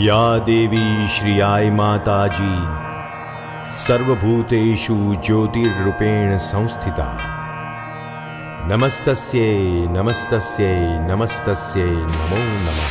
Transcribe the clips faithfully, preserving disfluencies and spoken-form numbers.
या देवी श्रियाय माताजी सर्वभूतेषु ज्योतिर्रूपेण संस्थिता नमस्तस्यै नमस्तस्यै नमस्तस्यै नमो नमः।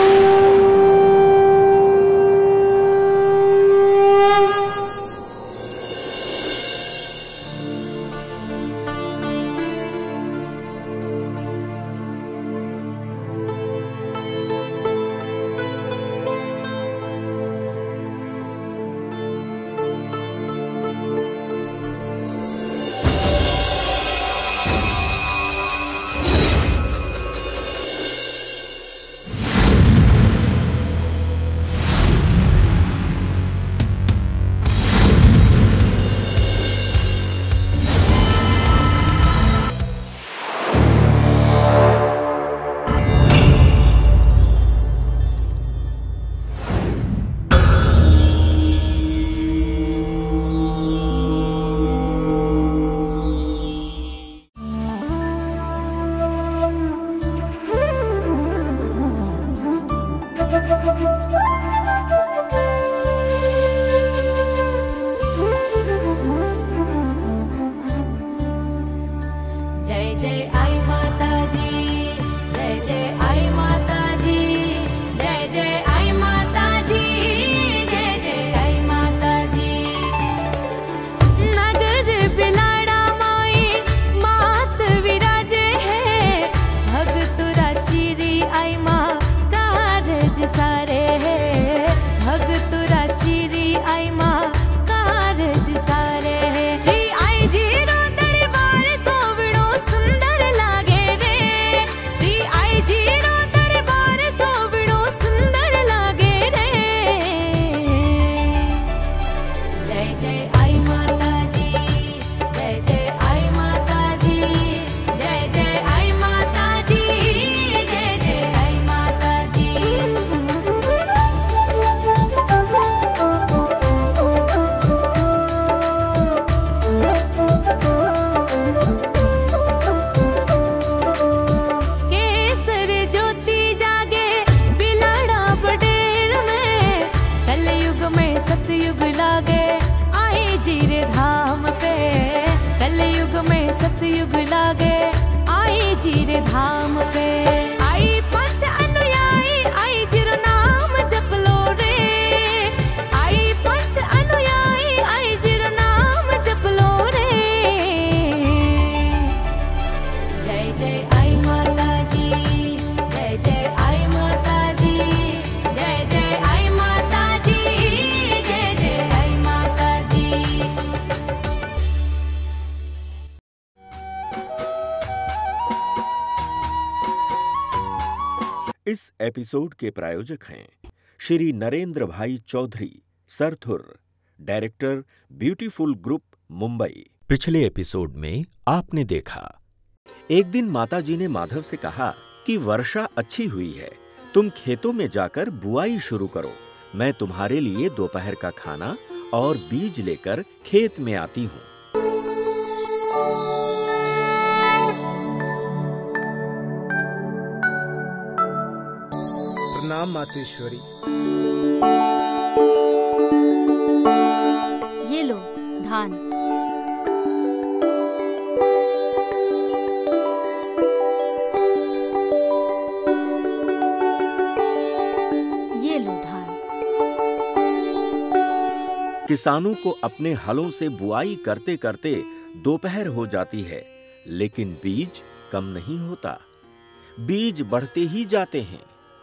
इस एपिसोड के प्रायोजक हैं श्री नरेंद्र भाई चौधरी, सरथुर, डायरेक्टर, ब्यूटीफुल ग्रुप, मुंबई। पिछले एपिसोड में आपने देखा, एक दिन माताजी ने माधव से कहा कि वर्षा अच्छी हुई है, तुम खेतों में जाकर बुआई शुरू करो, मैं तुम्हारे लिए दोपहर का खाना और बीज लेकर खेत में आती हूँ। प्रणाम मातेश्वरी। ये लो धान। ये लो धान। किसानों को अपने हलों से बुआई करते करते दोपहर हो जाती है, लेकिन बीज कम नहीं होता, बीज बढ़ते ही जाते हैं।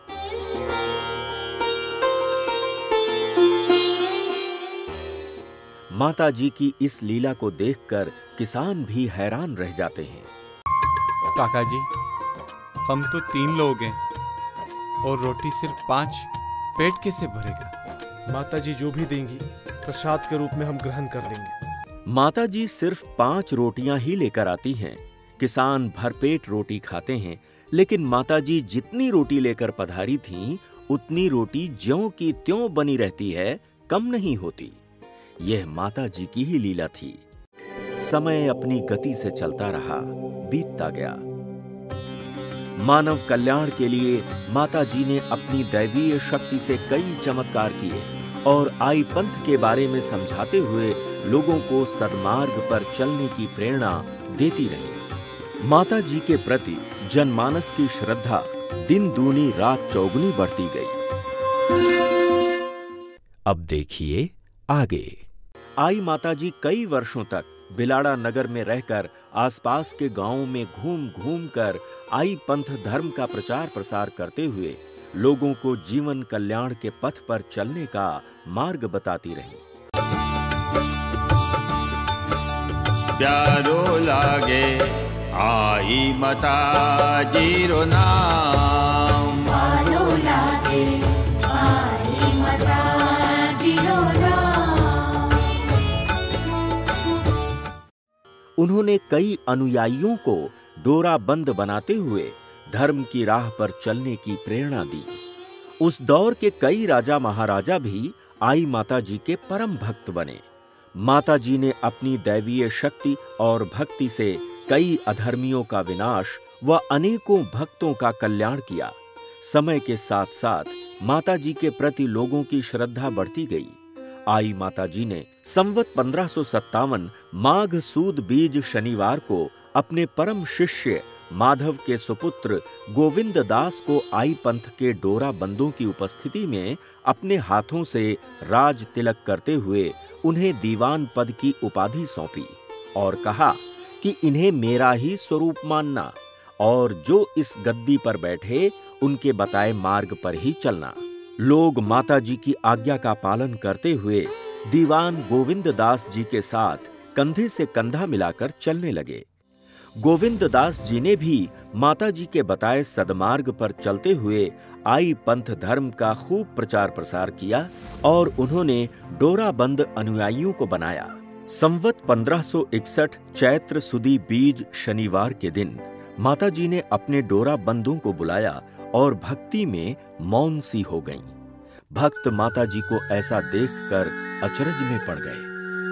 माताजी की इस लीला को देखकर किसान भी हैरान रह जाते हैं। काका जी, हम तो तीन लोग हैं और रोटी सिर्फ पांच, पेट कैसे भरेगा? माताजी जो भी देंगी प्रसाद के रूप में हम ग्रहण कर लेंगे। माताजी सिर्फ पांच रोटियां ही लेकर आती हैं। किसान भरपेट रोटी खाते हैं, लेकिन माताजी जितनी रोटी लेकर पधारी थीं, उतनी रोटी ज्यों की त्यों बनी रहती है, कम नहीं होती। यह माताजी की ही लीला थी। समय अपनी गति से चलता रहा, बीतता गया। मानव कल्याण के लिए माता जी ने अपनी दैवीय शक्ति से कई चमत्कार किए और आई पंथ के बारे में समझाते हुए लोगों को सन्मार्ग पर चलने की प्रेरणा देती रही। माता जी के प्रति जनमानस की श्रद्धा दिन दूनी रात चौगुनी बढ़ती गई। अब देखिए आगे। आई माता जी कई वर्षों तक बिलाड़ा नगर में रहकर आसपास के गांवों में घूम घूम कर आई पंथ धर्म का प्रचार प्रसार करते हुए लोगों को जीवन कल्याण के पथ पर चलने का मार्ग बताती रही। प्यारो लागे आई माता जीरो नाम, प्यारो लागे आई माता जीरो नाम। उन्होंने कई अनुयायियों को डोरा बंद बनाते हुए धर्म की राह पर चलने की प्रेरणा दी। उस दौर के कई राजा महाराजा भी आई माता जी के परम भक्त बने। माता जी ने अपनी दैवीय शक्ति और भक्ति से कई अधर्मियों का विनाश व अनेकों भक्तों का कल्याण किया। समय के साथ साथ माता जी के प्रति लोगों की श्रद्धा बढ़ती गई। आई माता जी ने संवत पंद्रह सौ सत्तावन माघ सूद बीज शनिवार को अपने परम शिष्य माधव के सुपुत्र गोविंद दास को आई पंथ के डोरा बंदों की उपस्थिति में अपने हाथों से राज तिलक करते हुए उन्हें दीवान पद की उपाधि सौंपी और कहा कि इन्हें मेरा ही स्वरूप मानना और जो इस गद्दी पर बैठे उनके बताए मार्ग पर ही चलना। लोग माता जी की आज्ञा का पालन करते हुए दीवान गोविंद दास जी के साथ कंधे से कंधा मिलाकर चलने लगे। गोविंद दास जी ने भी माता जी के बताए सदमार्ग पर चलते हुए आई पंथ धर्म का खूब प्रचार प्रसार किया और उन्होंने डोराबंद अनुयायियों को बनाया। संवत पंद्रह सौ इकसठ चैत्र सुदी बीज शनिवार के दिन माता जी ने अपने डोरा बंदों को बुलाया और भक्ति में मौन सी हो गईं। भक्त माता जी को ऐसा देखकर अचरज में पड़ गए।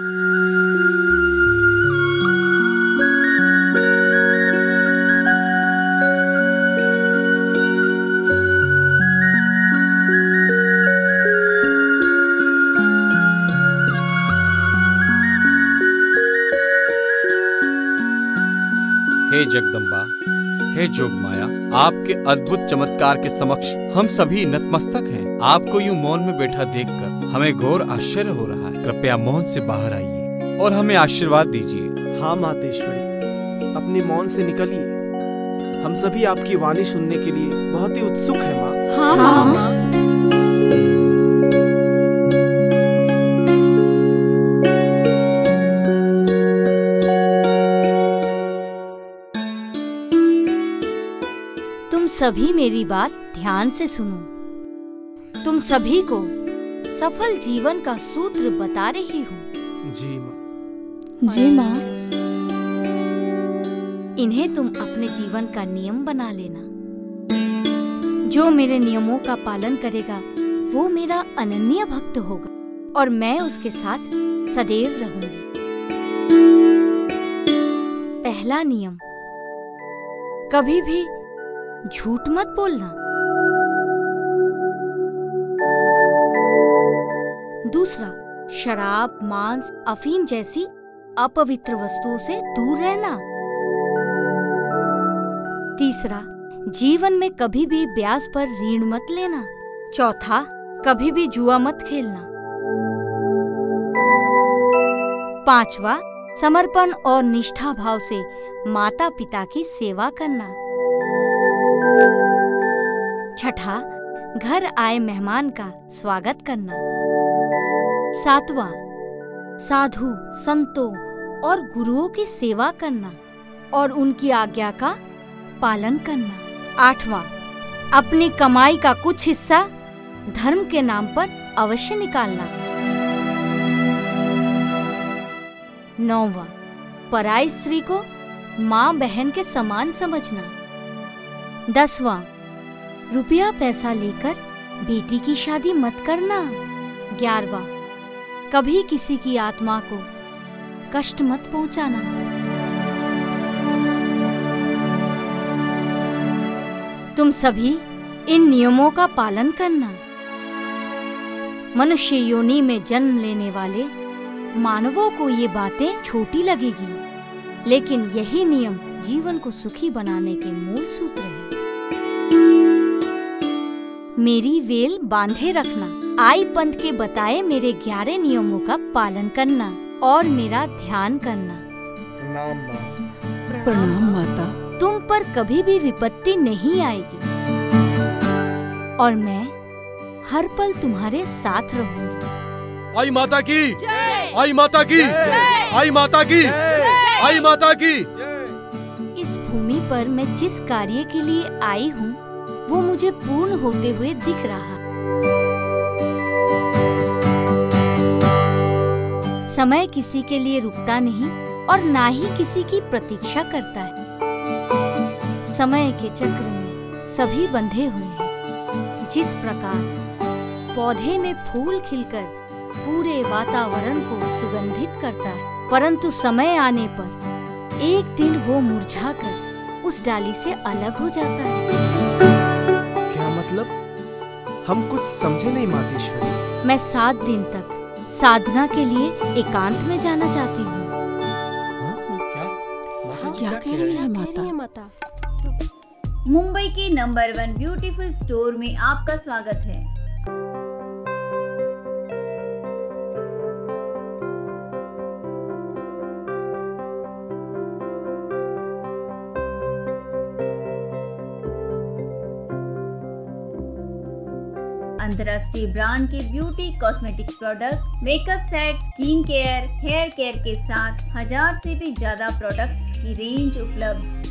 हे जगदम्बा, हे जोगमाया, आपके अद्भुत चमत्कार के समक्ष हम सभी नतमस्तक हैं। आपको यूं मौन में बैठा देखकर हमें घोर आश्चर्य हो रहा है। कृपया मौन से बाहर आइए और हमें आशीर्वाद दीजिए। हाँ मातेश्वरी, अपनी मौन से निकलिए। हम सभी आपकी वाणी सुनने के लिए बहुत ही उत्सुक हैं माँ। हाँ, हाँ, माँ। तुम सभी मेरी बात ध्यान से सुनो। तुम सभी को सफल जीवन का सूत्र बता रही हूँ। जी माँ। जी माँ। इन्हें तुम अपने जीवन का नियम बना लेना। जो मेरे नियमों का पालन करेगा वो मेरा अनन्य भक्त होगा और मैं उसके साथ सदैव रहूंगी। पहला नियम, कभी भी झूठ मत बोलना। दूसरा, शराब, मांस, अफीम जैसी अपवित्र वस्तुओं से दूर रहना। तीसरा, जीवन में कभी भी ब्याज पर ऋण मत लेना। चौथा, कभी भी जुआ मत खेलना। पांचवा, समर्पण और निष्ठा भाव से माता पिता की सेवा करना। छठा, घर आए मेहमान का स्वागत करना। सातवां, साधु, संतों और गुरुओं की सेवा करना और उनकी आज्ञा का पालन करना। आठवां, अपनी कमाई का कुछ हिस्सा धर्म के नाम पर अवश्य निकालना। नौवां, पराई स्त्री को माँ बहन के समान समझना। दसवां, रुपया पैसा लेकर बेटी की शादी मत करना। ग्यारहवां, कभी किसी की आत्मा को कष्ट मत पहुंचाना। तुम सभी इन नियमों का पालन करना। मनुष्य योनि में जन्म लेने वाले मानवों को ये बातें छोटी लगेगी, लेकिन यही नियम जीवन को सुखी बनाने के मूल सूत्र है। मेरी वेल बांधे रखना, आई पंथ के बताए मेरे ग्यारह नियमों का पालन करना और मेरा ध्यान करना। प्रणाम माँ। प्रणाम माता। तुम पर कभी भी विपत्ति नहीं आएगी और मैं हर पल तुम्हारे साथ रहूंगी। आई माता की, आई माता की, आई माता की, आई माता की। इस भूमि पर मैं जिस कार्य के लिए आई हूँ वो मुझे पूर्ण होते हुए दिख रहा। समय किसी के लिए रुकता नहीं और ना ही किसी की प्रतीक्षा करता है। समय के चक्र में सभी बंधे हुए हैं। जिस प्रकार पौधे में फूल खिलकर पूरे वातावरण को सुगंधित करता है, परंतु समय आने पर एक दिन वो मुरझाकर उस डाली से अलग हो जाता है। क्या मतलब? हम कुछ समझे नहीं मातेश्वरी। मैं सात दिन तक साधना के लिए एकांत में जाना चाहती हूँ। क्या कह रही है माता? मुंबई के नंबर वन ब्यूटीफुल स्टोर में आपका स्वागत है। अंतर्राष्ट्रीय ब्रांड के beauty cosmetics product, makeup set, skin care, hair care के साथ हजार से भी ज्यादा प्रोडक्ट्स की रेंज उपलब्ध।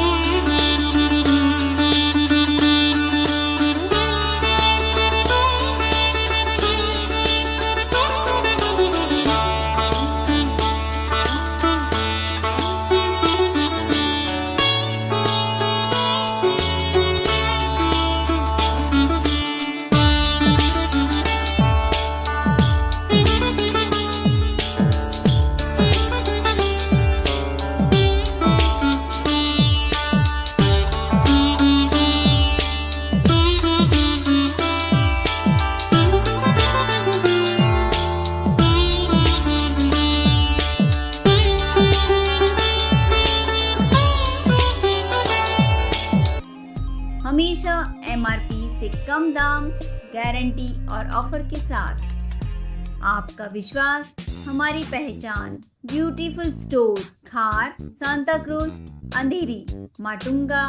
हमेशा एमआरपी से कम दाम, गारंटी और ऑफर के साथ। आपका विश्वास हमारी पहचान। Beautiful store, Khar, Santacruz, Andheri, Matunga.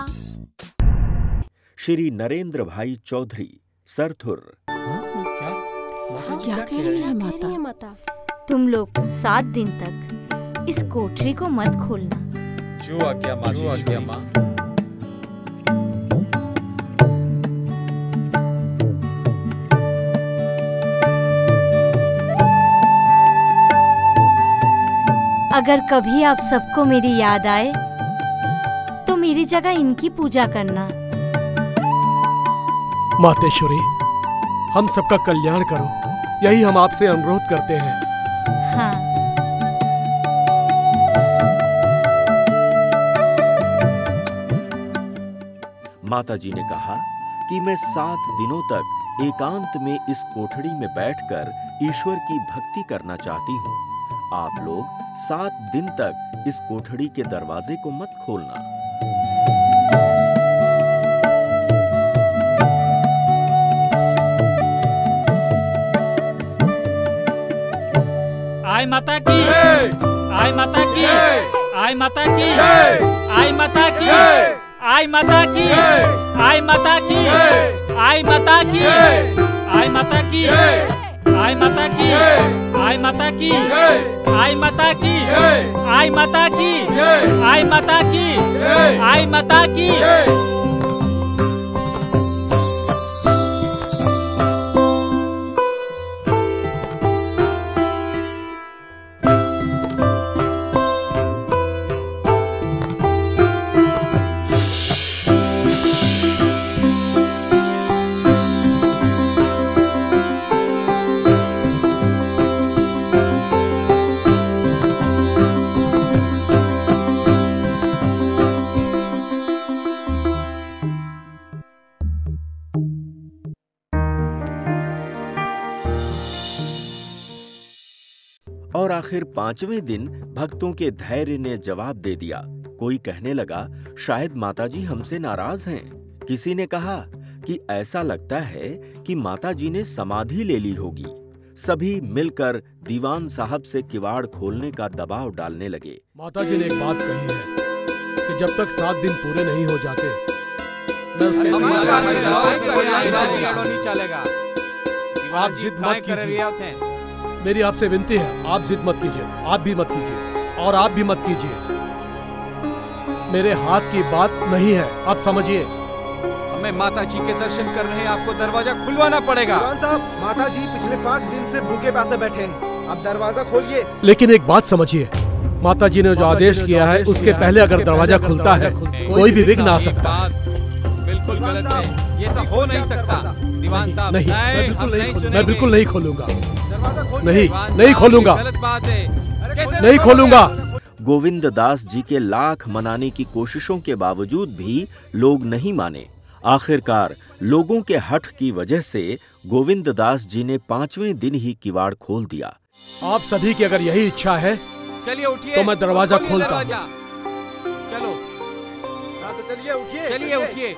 Shri Narendra भाई चौधरी, सरथुर। क्या कह रही है माता? तुम लोग सात दिन तक इस कोठरी को मत खोलना। जो आज्ञा माँ, जो आज्ञा माँ। अगर कभी आप सबको मेरी याद आए तो मेरी जगह इनकी पूजा करना। मातेश्वरी, हम सबका कल्याण करो, यही हम आपसे अनुरोध करते हैं। हाँ। माताजी ने कहा कि मैं सात दिनों तक एकांत में इस कोठड़ी में बैठकर ईश्वर की भक्ति करना चाहती हूँ। आप लोग सात दिन तक इस कोठड़ी के दरवाजे को मत खोलना। आई माता की, आई माता की, आई माता की, आई माता की, आई माता की, आई माता की, आई माता की, आई माता की, आई माता की, आई माता की, आई माता की, आई माता की, आई माता की, आई माता की। और आखिर पांचवें दिन भक्तों के धैर्य ने जवाब दे दिया। कोई कहने लगा, शायद माताजी हमसे नाराज हैं। किसी ने कहा कि ऐसा लगता है कि माताजी ने समाधि ले ली होगी। सभी मिलकर दीवान साहब से किवाड़ खोलने का दबाव डालने लगे। माताजी ने एक बात कही है कि जब तक सात दिन पूरे नहीं हो जाते मैं उसके आप जिद मत कीजिए। मेरी आपसे विनती है, आप जिद मत कीजिए, आप भी मत कीजिए और आप भी मत कीजिए। मेरे हाथ की बात नहीं है, आप समझिए। हमें माताजी के दर्शन करने हैं, आपको दरवाजा खुलवाना पड़ेगा। साहब, माताजी पिछले पाँच दिन से भूखे प्यासे बैठे हैं, आप दरवाजा खोलिए। लेकिन एक बात समझिए, माताजी ने जो आदेश किया है उसके पहले अगर दरवाजा खुलता है कोई भी विघ्न आ सकता है। बिल्कुल गलत है, ये सब हो नहीं सकता। दीवान साहब, नहीं, मैं बिल्कुल नहीं, नहीं मैं बिल्कुल नहीं खोलूंगा। नहीं, नहीं खोलूंगा, गलत बात है, नहीं खोलूंगा। गोविंद दास जी के लाख मनाने की कोशिशों के बावजूद भी लोग नहीं माने। आखिरकार लोगों के हठ की वजह से गोविंद दास जी ने पांचवें दिन ही किवाड़ खोल दिया। आप सभी की अगर यही इच्छा है चलिए उठिए, तो मैं दरवाजा खोलता हूँ। चलो, हाँ तो चलिए उठिए, चलिए उठिए,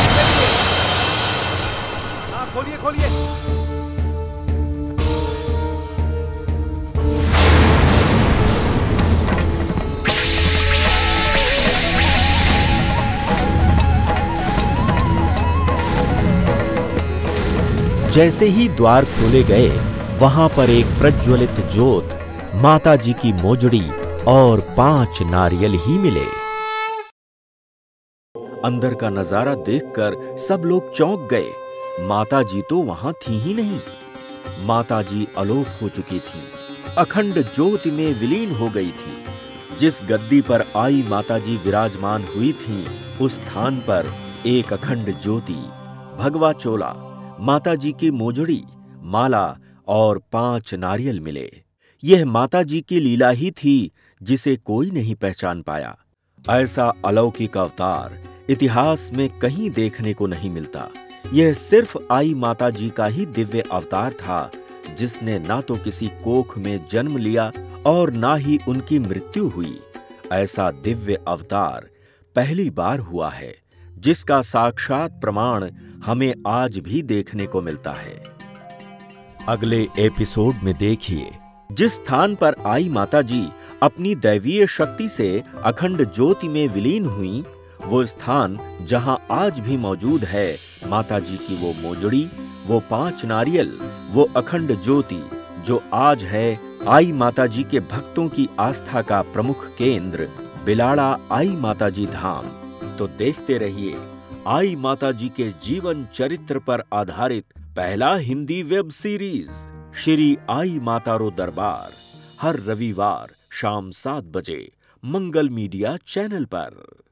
हाँ खोलिए खोलिए। जैसे ही द्वार खोले गए, वहां पर एक प्रज्वलित ज्योत, माताजी की मोजड़ी और पांच नारियल ही मिले। अंदर का नजारा देखकर सब लोग चौंक गए। माताजी तो वहां थी ही नहीं। माताजी अलोप हो चुकी थी, अखंड ज्योति में विलीन हो गई थी। जिस गद्दी पर आई माताजी विराजमान हुई थी, उस स्थान पर एक अखंड ज्योति, भगवा चोला, माताजी की मोजड़ी, माला और पांच नारियल मिले। यह माताजी की लीला ही थी जिसे कोई नहीं पहचान पाया। ऐसा अलौकिक अवतार इतिहास में कहीं देखने को नहीं मिलता। यह सिर्फ आई माताजी का ही दिव्य अवतार था, जिसने ना तो किसी कोख में जन्म लिया और ना ही उनकी मृत्यु हुई। ऐसा दिव्य अवतार पहली बार हुआ है, जिसका साक्षात प्रमाण हमें आज भी देखने को मिलता है। अगले एपिसोड में देखिए, जिस स्थान पर आई माताजी अपनी दैवीय शक्ति से अखंड ज्योति में विलीन हुई, वो स्थान जहां आज भी मौजूद है माताजी की वो मोजड़ी, वो पांच नारियल, वो अखंड ज्योति, जो आज है आई माताजी के भक्तों की आस्था का प्रमुख केंद्र, बिलाड़ा आई माताजी धाम। तो देखते रहिए आई माताजी के जीवन चरित्र पर आधारित पहला हिंदी वेब सीरीज श्री आई मातारो दरबार, हर रविवार शाम सात बजे मंगल मीडिया चैनल पर।